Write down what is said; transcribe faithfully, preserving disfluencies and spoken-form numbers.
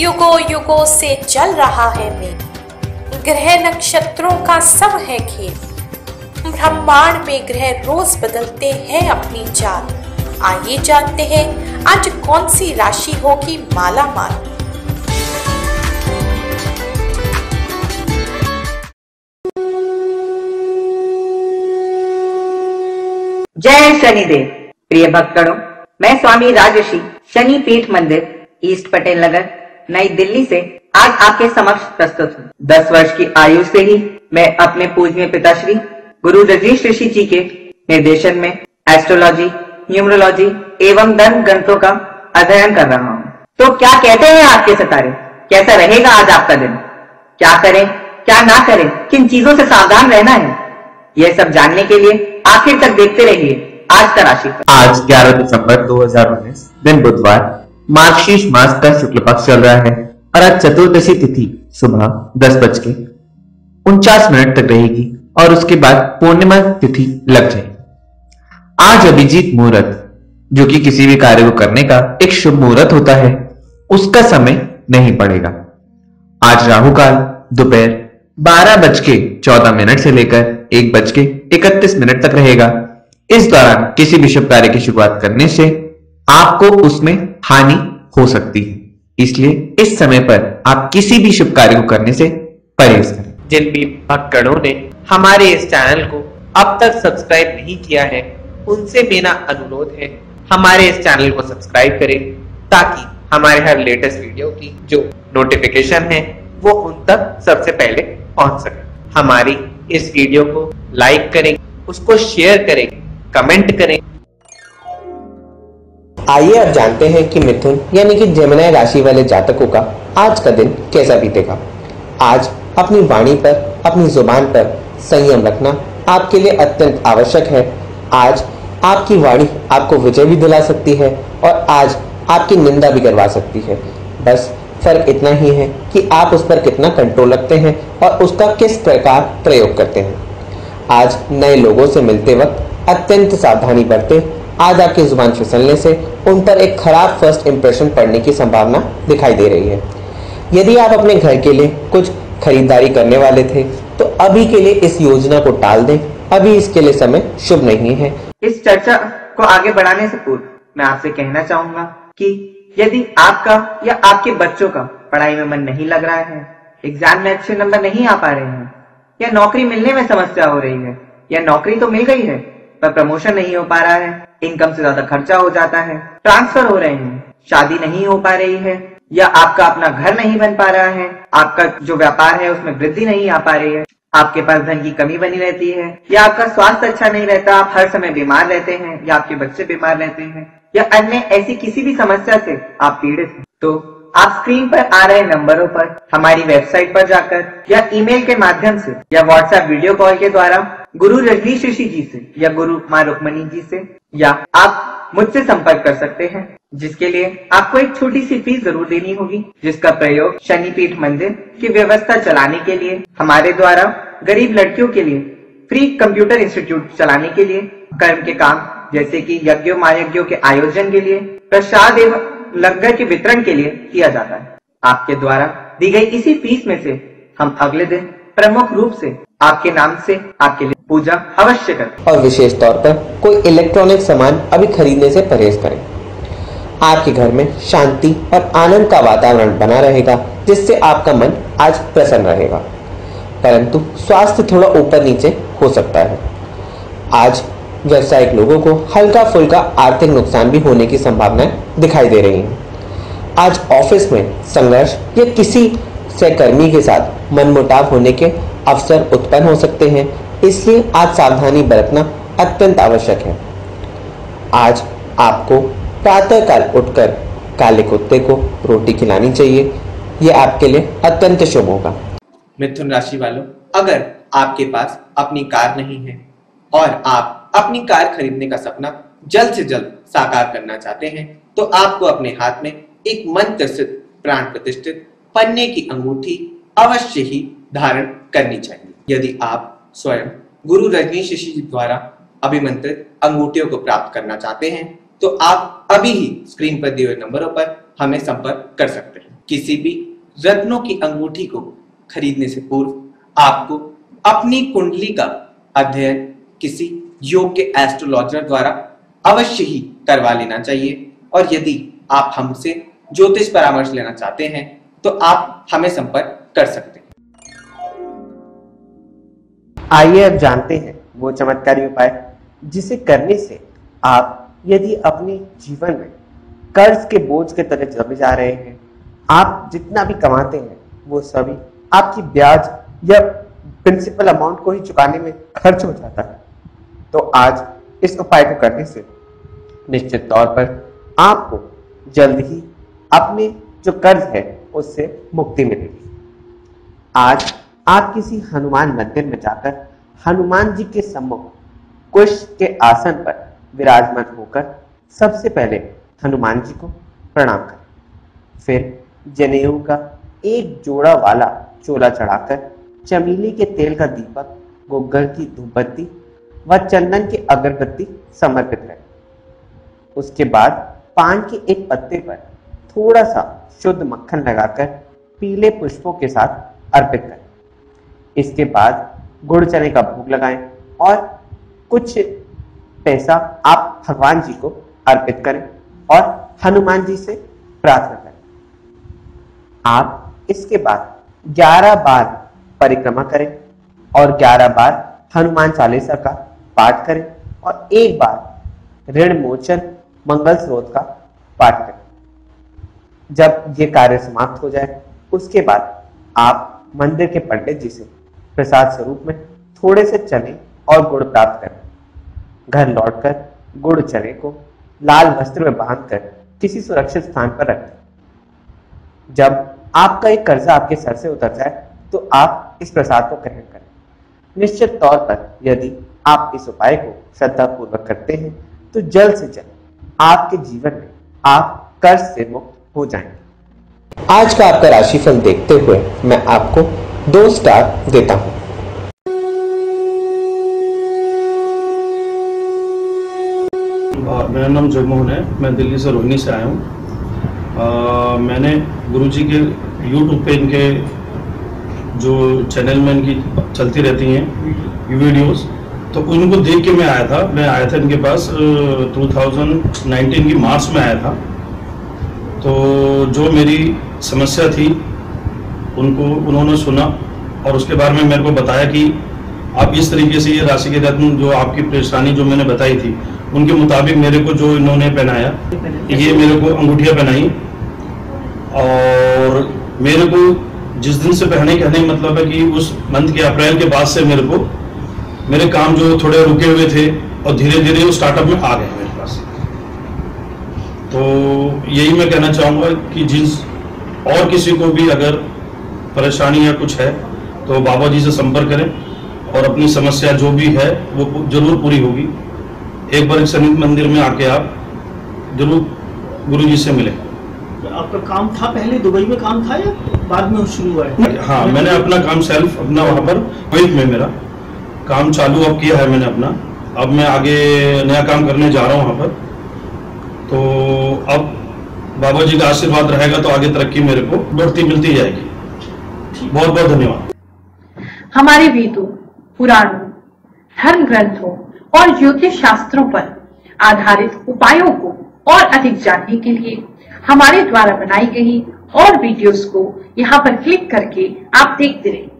युगों युगों से चल रहा है मेल, ग्रह नक्षत्रों का सब है खेल। ब्रह्मांड में ग्रह रोज बदलते हैं अपनी चाल। आइए जानते हैं आज कौन सी राशि होगी माला माल। जय शनिदेव। प्रिय भक्तगणों, मैं स्वामी राजर्षि शनि पीठ मंदिर ईस्ट पटेल नगर नई दिल्ली से आज आपके समक्ष प्रस्तुत हूँ। दस वर्ष की आयु से ही मैं अपने पूजनीय पिताश्री गुरु रजनीश ऋषि जी के निर्देशन में एस्ट्रोलॉजी, न्यूमरोलॉजी एवं धर्म ग्रंथों का अध्ययन कर रहा हूँ। तो क्या कहते हैं आपके सितारे, कैसा रहेगा आज आपका दिन? क्या करें, क्या ना करें, किन चीजों से सावधान रहना है, यह सब जानने के लिए आखिर तक देखते रहिए आज का राशिफल। आज ग्यारह दिसंबर दो हजार उन्नीस दिन बुधवार, मार्गशीर्ष मास का शुक्ल पक्ष चल रहा है और आज चतुर्दशी तिथि सुबह दस बज के उनचास मिनट तक रहेगी और उसके बाद पूर्णिमा तिथि लग जाएगी। आज अभिजीत मुहूर्त, जो कि किसी भी कार्य को करने का एक शुभ मुहूर्त होता है, उसका समय नहीं पड़ेगा। आज राहु काल दोपहर बारह बज के चौदह मिनट से लेकर एक बज के इकतीस मिनट तक रहेगा। इस दौरान किसी भी शुभ कार्य की शुरुआत करने से आपको उसमें हानि हो सकती है, इसलिए इस समय पर आप किसी भी शुभ कार्य को करने से परहेज करें। जिन भी भक्तगणों ने हमारे इस चैनल को अब तक सब्सक्राइब नहीं किया है, उनसे मेरा अनुरोध है हमारे इस चैनल को सब्सक्राइब करें, ताकि हमारे हर लेटेस्ट वीडियो की जो नोटिफिकेशन है वो उन तक सबसे पहले पहुंच सके। हमारी इस वीडियो को लाइक करें, उसको शेयर करें, कमेंट करें। आइए अब जानते हैं कि मिथुन यानी कि जेमिनी राशि वाले जातकों का आज का दिन कैसा बीतेगा। आज अपनी वाणी पर, अपनी जुबान पर संयम रखना आपके लिए अत्यंत आवश्यक है। आज आपकी वाणी आपको विजय भी दिला सकती है और आज आपकी निंदा भी करवा सकती है। बस फर्क इतना ही है कि आप उस पर कितना कंट्रोल रखते हैं और उसका किस प्रकार प्रयोग करते हैं। आज नए लोगों से मिलते वक्त अत्यंत सावधानी बरतें। आज आपकी जुबान फिसलने से उन पर एक खराब फर्स्ट इंप्रेशन पड़ने की संभावना दिखाई दे रही है। यदि आप अपने घर के लिए कुछ खरीदारी करने वाले थे तो अभी के लिए इस योजना को टाल दें, अभी इसके लिए समय शुभ नहीं है। इस चर्चा को आगे बढ़ाने से पूर्व मैं आपसे कहना चाहूंगा कि यदि आपका या आपके बच्चों का पढ़ाई में मन नहीं लग रहा है, एग्जाम में अच्छे नंबर नहीं आ पा रहे हैं, या नौकरी मिलने में समस्या हो रही है, या नौकरी तो मिल गई है पर प्रमोशन नहीं हो पा रहा है, इनकम से ज्यादा खर्चा हो जाता है, ट्रांसफर हो रहे हैं, शादी नहीं हो पा रही है, या आपका अपना घर नहीं बन पा रहा है, आपका जो व्यापार है उसमें वृद्धि नहीं आ पा रही है, आपके पास धन की कमी बनी रहती है, या आपका स्वास्थ्य अच्छा नहीं रहता, आप हर समय बीमार रहते हैं, या आपके बच्चे बीमार रहते हैं, या अन्य ऐसी किसी भी समस्या से आप पीड़ित हैं, तो आप स्क्रीन पर आ रहे नंबरों पर हमारी वेबसाइट पर जाकर या ईमेल के माध्यम से या व्हाट्सएप वीडियो कॉल के द्वारा गुरु रजनीश ऋषि जी से या गुरु माँ रुक्मणी जी से या आप मुझसे संपर्क कर सकते हैं, जिसके लिए आपको एक छोटी सी फीस जरूर देनी होगी, जिसका प्रयोग शनि पीठ मंदिर की व्यवस्था चलाने के लिए, हमारे द्वारा गरीब लड़कियों के लिए फ्री कंप्यूटर इंस्टीट्यूट चलाने के लिए, कर्म के काम जैसे कि यज्ञों महायज्ञों के आयोजन के लिए, प्रसाद एवं लंगर के वितरण के लिए किया जाता है। आपके द्वारा दी गई इसी फीस में से हम अगले दिन प्रमुख रूप से आपके नाम से आपके लिए पूजा अवश्य करें। और विशेष तौर पर कोई इलेक्ट्रॉनिक सामान अभी खरीदने से परहेज करें। आपके घर में शांति और आनंद का वातावरण बना रहेगा, जिससे आपका मन आज प्रसन्न रहेगा, परंतु स्वास्थ्य थोड़ा ऊपर नीचे हो सकता है। आज व्यावसायिक लोगों को हल्का फुल्का आर्थिक नुकसान भी होने की संभावनाएं दिखाई दे रही हैं। आज ऑफिस में संघर्ष या किसी सहकर्मी के साथ मनमुटाव होने के अवसर उत्पन्न हो सकते हैं, इसलिए आज सावधानी बरतना अत्यंत आवश्यक है। आज आपको प्रातःकाल उठकर काले कुत्ते को रोटी खिलानी चाहिए, यह आपके लिए अत्यंत शुभ होगा। मिथुन राशि वालों, अगर आपके पास अपनी कार नहीं है और आप अपनी कार खरीदने का सपना जल्द से जल्द साकार करना चाहते हैं, तो आपको अपने हाथ में एक मंत्र सिद्ध प्राण प्रतिष्ठित पन्ने की अंगूठी अवश्य ही धारण करनी चाहिए। यदि आप स्वयं गुरु रजनीश ऋषि जी द्वारा अभिमंत्रित अंगूठियों को प्राप्त करना चाहते हैं, तो आप अभी ही स्क्रीन पर दिए हुए नंबरों पर हमें संपर्क कर सकते हैं। किसी भी रत्नों की अंगूठी को खरीदने से पूर्व आपको अपनी कुंडली का अध्ययन किसी योग्य एस्ट्रोलॉजर द्वारा अवश्य ही करवा लेना चाहिए। और यदि आप हमसे ज्योतिष परामर्श लेना चाहते हैं तो आप हमें संपर्क कर सकते हैं। आइए अब जानते हैं वो चमत्कारी उपाय जिसे करने से आप यदि अपने जीवन में कर्ज के बोझ के तले दबे जा रहे हैं, आप जितना भी कमाते हैं वो सभी आपकी ब्याज या प्रिंसिपल अमाउंट को ही चुकाने में खर्च हो जाता है, तो आज इस उपाय को करने से निश्चित तौर पर आपको जल्द ही अपने जो कर्ज है उससे मुक्ति मिलेगी। आज आप किसी हनुमान मंदिर में जाकर हनुमान जी के सम्मुख कुश के आसन पर विराजमान होकर सबसे पहले हनुमान जी को प्रणाम करें। फिर जनेऊ का एक जोड़ा वाला चोला चढ़ाकर चमेली के तेल का दीपक, गुग्गल की धूपबत्ती व चंदन की अगरबत्ती समर्पित करें। उसके बाद पान के एक पत्ते पर थोड़ा सा शुद्ध मक्खन लगाकर पीले पुष्पों के साथ अर्पित करें। इसके बाद गुड़ चने का भोग लगाएं और कुछ पैसा आप भगवान जी को अर्पित करें और हनुमान जी से प्रार्थना करें। आप इसके बाद ग्यारह बार परिक्रमा करें और ग्यारह बार हनुमान चालीसा का पाठ करें और एक बार ऋण मोचन मंगल स्रोत का पाठ करें। जब ये कार्य समाप्त हो जाए उसके बाद आप मंदिर के पंडित जी से प्रसाद स्वरूप में थोड़े से चने और गुड़ प्राप्त करें। घर लौटकर गुड़ चने को लाल वस्त्र में बांधकर किसी सुरक्षित स्थान पर रखें। जब आपका एक कर्जा आपके सर से उतर जाए तो आप इस प्रसाद को ग्रहण करें। निश्चित तौर पर यदि आप इस उपाय को श्रद्धा पूर्वक करते हैं तो जल्द से जल्द आपके जीवन में आप कर्ज से मुक्त हो जाएंगे। आज का आपका राशिफल देखते हुए मैं आपको दो स्टार देता हूं। मेरा नाम जगमोहन है, मैं दिल्ली से रोहिणी से आया हूँ। मैंने गुरुजी के यूट्यूब पे इनके जो चैनल में इनकी चलती रहती हैं वीडियोस, तो उनको देख के मैं आया था मैं आया था इनके पास दो हज़ार उन्नीस की मार्च में आया था। तो जो मेरी समस्या थी उनको उन्होंने सुना और उसके बारे में मेरे को बताया कि आप इस तरीके से ये राशि के रत्न जो आपकी परेशानी जो मैंने बताई थी उनके मुताबिक मेरे को जो इन्होंने पहनाया, ये मेरे को अंगूठियाँ पहनाई और मेरे को जिस दिन से पहने कहने का मतलब है कि उस मंथ के अप्रैल के बाद से मेरे को मेरे काम जो थोड़े रुके हुए थे और धीरे धीरे वो स्टार्टअप में आ गए मेरे पास। तो यही मैं कहना चाहूँगा कि जिस और किसी को भी अगर परेशानी या कुछ है तो बाबा जी से संपर्क करें और अपनी समस्या जो भी है वो जरूर पूरी होगी। एक बार शनि मंदिर में आके आप जरूर गुरु जी से मिले। आपका काम था पहले दुबई में काम था या बाद में शुरू हुआ है? हाँ, मैंने अपना काम सेल्फ अपना वहाँ पर कुवैत में मेरा काम चालू अब किया है मैंने अपना। अब मैं आगे नया काम करने जा रहा हूँ वहाँ पर। तो अब बाबा जी का आशीर्वाद रहेगा तो आगे तरक्की मेरे को बढ़ती मिलती जाएगी। बहुत बहुत धन्यवाद। हमारे वेदों, पुराणों, धर्म ग्रंथों और ज्योतिष शास्त्रों पर आधारित उपायों को और अधिक जानने के लिए हमारे द्वारा बनाई गई और वीडियोस को यहाँ पर क्लिक करके आप देखते रहें।